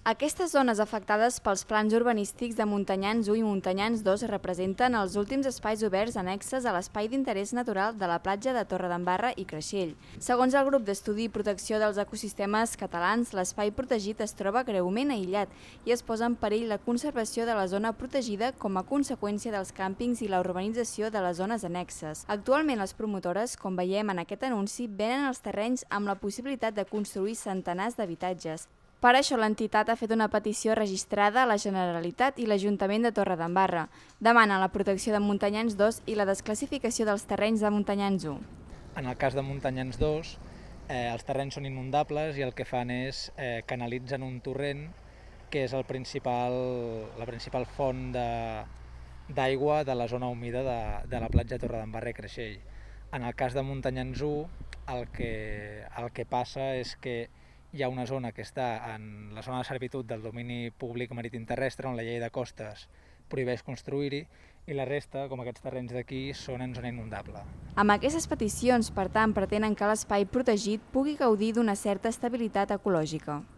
Aquestes zones afectades pels plans urbanístics de Montanyans 1 i Montanyans 2 representen els últims espais oberts annexes a l'espai d'interès natural de la platja de Torredembarra i Creixell. Segons el grup d'estudi i protecció dels ecosistemes catalans, l'espai protegit es troba greument aïllat i es posa en perill la conservació de la zona protegida com a conseqüència dels càmpings i la urbanització de les zones annexes. Actualment les promotores, com veiem en aquest anunci, venen els terrenys amb la possibilitat de construir centenars d'habitatges. Per això l'entitat ha fet una petició registrada a la Generalitat i l'Ajuntament de Torredembarra. Demana la protecció de Montanyans 2 i la desclassificació dels terrenys de Montanyans 1. En el cas de Montanyans 2, els terrenys són inundables i el que fan és canalitzen un torrent que és la principal font d'aigua de la zona humida de la platja de Torredembarra i Creixell. En el cas de Montanyans 1, el que passa és que hi ha una zona que està en la zona de servitud del domini públic marítim terrestre, on la llei de costes prohibeix construir-hi, i la resta, com aquests terrenys d'aquí, són en zona inundable. Amb aquestes peticions, per tant, pretenen que l'espai protegit pugui gaudir d'una certa estabilitat ecològica.